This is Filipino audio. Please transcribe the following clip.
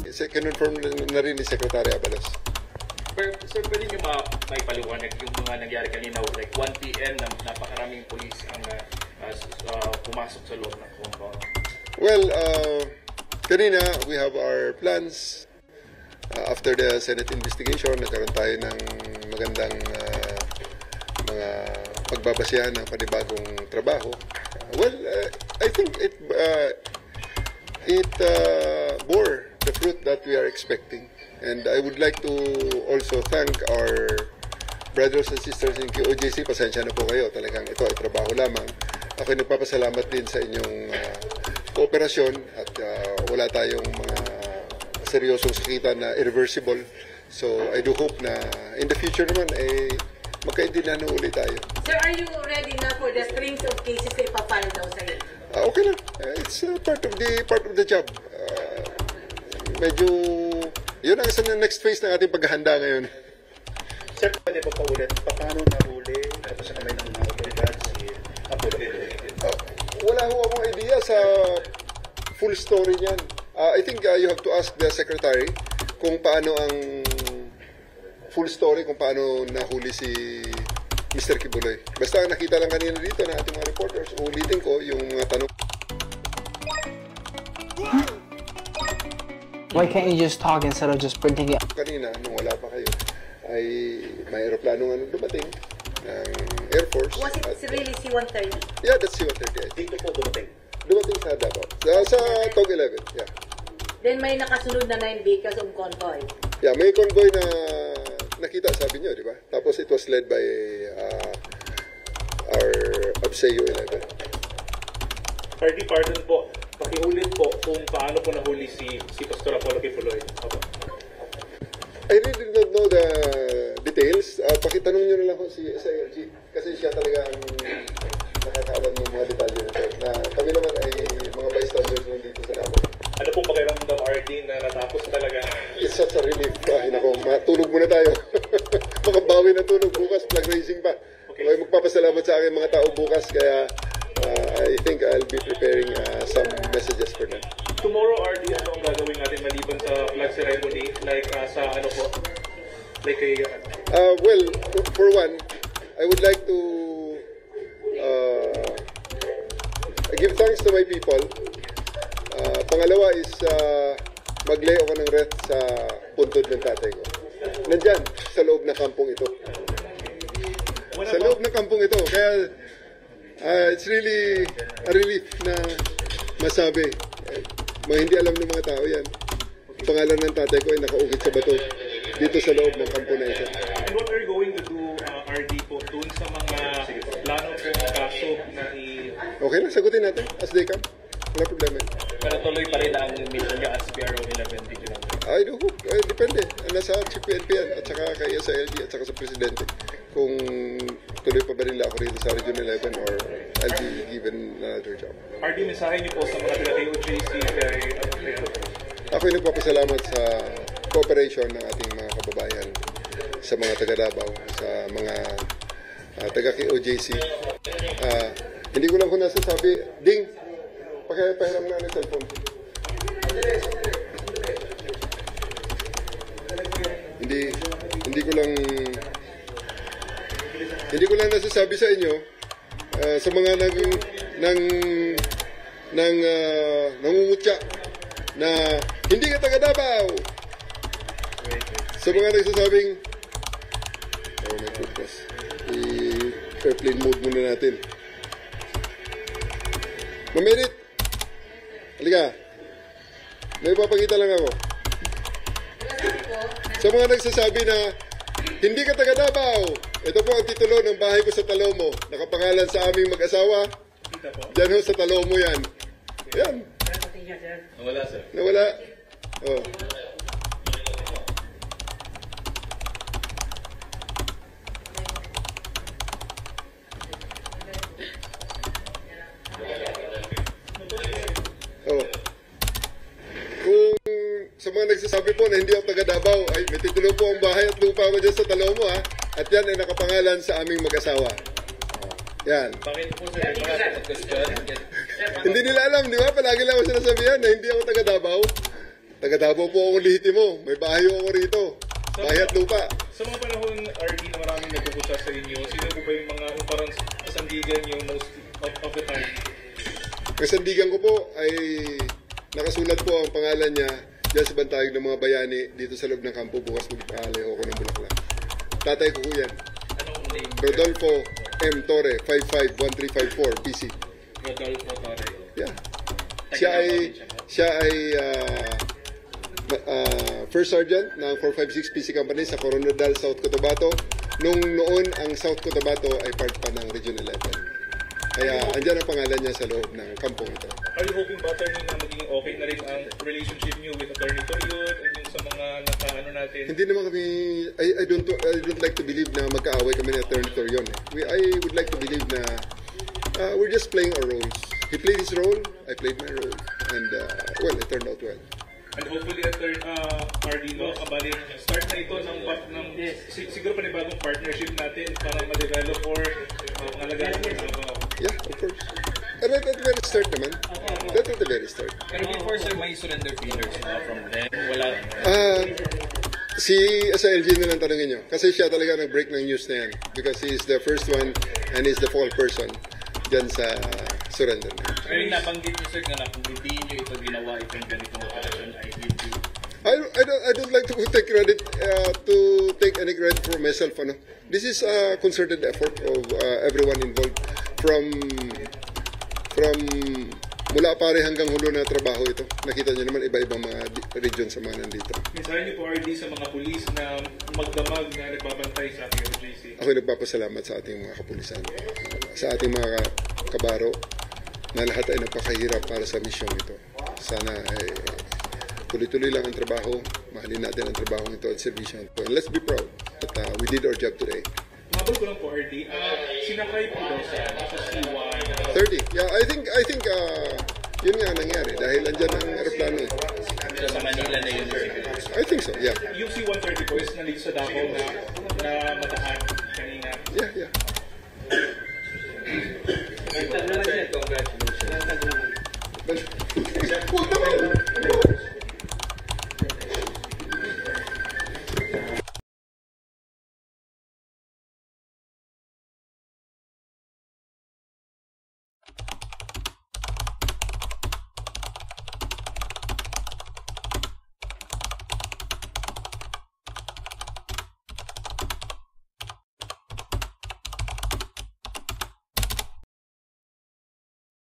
Kinonfirm na rin ni Secretary Abalos. Pero, sir, pwede niyo may paliwanag yung mga nangyari kanina, like 1 p.m. na napakaraming police ang pumasok sa loob ng compound? Well, kanina, we have our plans. After the Senate investigation, nagkaroon tayo ng magandang mga pagbabasihan ng panibagong trabaho. I think it bore the fruit that we are expecting. And I would like to also thank our brothers and sisters in QOJC. Pasensya na po kayo. Talagang ito ay trabaho lamang. Ako ay nagpapasalamat din sa inyong kooperasyon at wala tayong mga seryosong sakitan na irreversible. So I do hope na in the future naman ay magkaintindihan na ulit tayo. Sir, are you ready na for the strings of cases na ipapile daw sa'yo? Okay lang. It's part of the job. Medyo yun ang isang next phase ng ating paghahanda ngayon. Sir, pwede po paulit, paano nahuli tapos sa kamay ng mga otoridad si Apollo? Wala ho akong idea sa full story niyan. I think you have to ask the Secretary kung paano ang full story, kung paano nahuli si Mr. Kibuloy. Basta ang nakita lang kanina dito ng ating mga reporters, ulitin ko yung mga tanong. Why can't you just talk instead of just printing it? Kanina, nung wala pa kayo, ay may aeroplano nga nung dumating ng Air Force. Was it really C-130? Yeah, that's C-130. Dito po dumating. Dumating sa Davao. Sa TOG 11, yeah. Then may nakasunod na 9 vehicles of convoy. Yeah, may convoy na nakita, sabi nyo, di ba? Tapos it was led by our Abseo 11. RD, pardon po. Pakiulit po kung paano po nahuli si Pastor Apollo Kibuloy. Okay. I really don't know the details. Pakitanong nyo na lang ko si SILG kasi siya talaga ang nakakaalam ng mga detalye nito. Na kami naman ay mga bystanders lang dito sa Davao. Ano pong pakiramdam, RD, na natapos talaga? It's such a relief. Ay, nako, matulog muna tayo. Makabawi na tulog bukas, flag raising pa. Okay. Magpapasalamat sa akin mga tao bukas, kaya I think I'll be preparing some messages for them. Tomorrow, RD, ano ang gagawin natin maliban sa flag ceremony? Like sa ano po? Like kay... Well, for one, I would like to give thanks to my people. Pangalawa is mag-lay ako ng wreath sa puntod ng tatay ko. Nandyan, sa loob ng kampong ito. Sa loob ng kampong ito. Kaya it's really a relief na masabi. Mga hindi alam ng mga tao yan. Pangalan ng tatay ko ay nakaukit sa bato dito sa loob ng kampo na ito. And what are you going to do, RD, po dun sa mga plano po kaso na Okay lang, sagutin natin as they come. Wala problema. Pero tuloy pa rin ang mission niya as PRO 11 Regional. I do hope. Depende. Nasa Chief PNP yan at saka kay SILG at saka sa Presidente. Kung tuloy pa ba nila ako rito sa Region 11 or I'll be given another job. RD, mensahe niyo po sa mga taga-KOJC kay Ako'y nagpapasalamat sa cooperation ng ating mga kababayan, sa mga taga-Davao, sa mga taga-KOJC. Hindi ko lang kung nasasabi, Ding, pakipahiram na ng cellphone. Hindi ko lang nasasabi sa inyo sa mga nangungutya na hindi ka taga Davao. Sa mga nagsasabing oh my goodness, i-airplane mode muna natin. Mamirit, halika, may papakita lang ako. Sa mga nagsasabi na hindi ka taga Davao, ito po ang titulo ng bahay ko sa Talomo. Nakapangalan sa aming mag-asawa. Diyan ho sa Talomo yan. Yan. Nawala, sir. Nawala. Oh. Oh. Kung sa mga nagsasabi po na hindi ako taga Davao, ay may titulo po ang bahay at lupa ko dyan sa Talomo, ha. At yan ay nakapangalan sa aming mag-asawa. Yan. Bakit po, sir? Bakit question? Hindi nila alam, di ba? Palagi lang ako sinasabihan na hindi ako taga Davao. Taga-Davao po akong lihitimo. May bahay ako rito. Bahay at lupa. Sa mga panahon, RD, na maraming nagpupunta sa inyo, sino po ba yung mga parang kasandigan yung most of the time? Kasandigan ko po ay nakasulat po ang pangalan niya diyan sa bantayog ng mga bayani dito sa loob ng kampo bukas mag-aalayo ako ng Bulaklak. Tatay ko yan. Anong name? Rodolfo M. Torre, 551354, PC. Rodolfo Torre. Yeah. Siya ay First Sergeant ng 456 PC Company sa Coronadal, South Cotabato. Nung noon, ang South Cotabato ay part pa ng Region 11. Kaya andyan ang pangalan niya sa loob ng kampong ito. Are you hoping ba, attorney, na maging okay na rin ang relationship niyo with Attorney Toyot at yung sa mga nakaano natin? Hindi naman kami, I don't like to believe na magkaaway kami ni Attorney Torion. I would like to believe na we're just playing our roles. He played his role, I played my role. And well, it turned out well. And hopefully, RD, no, kabali, start na ito ng siguro panibagong partnership natin para ma-develop or pangalagaan. Yeah, of course. And at the very start naman. That's at the very start. Pero before, sir, may surrender feelers from them? Wala. Si SILG na lang tanongin nyo. Kasi siya talaga nag-break ng news na yan. Because he is the first one and he's the fall person dyan sa surrender. Pero yung nabanggit nyo, sir, na kung hindi nyo ito ginawa, itong ganitong operasyon ay hindi. I don't like to take credit to take any credit for myself. Ano? This is a concerted effort of everyone involved from mula pare hanggang hulo na trabaho ito. Nakita niyo naman iba-ibang mga region sa mga nandito. Mensahe niyo po, RD, sa mga pulis na magdamag na nagbabantay sa ating OJC. Ako nagpapasalamat sa ating mga kapulisan, sa ating mga kabaro na lahat ay nagpakahirap para sa misyong ito. Sana ay tuloy-tuloy lang ang trabaho, mahalin natin ang trabaho ito at servisyon. And let's be proud that we did our job today. Mabal ko lang po, RD, sinakay po daw sa C1. 30. Yeah, I think yun nga nangyari dahil andyan ang aeroplano. Sa Manila na yun. I think so, yeah. Yung C-130 po is nalito sa Davao na matahan kanina. Yeah. Congratulations.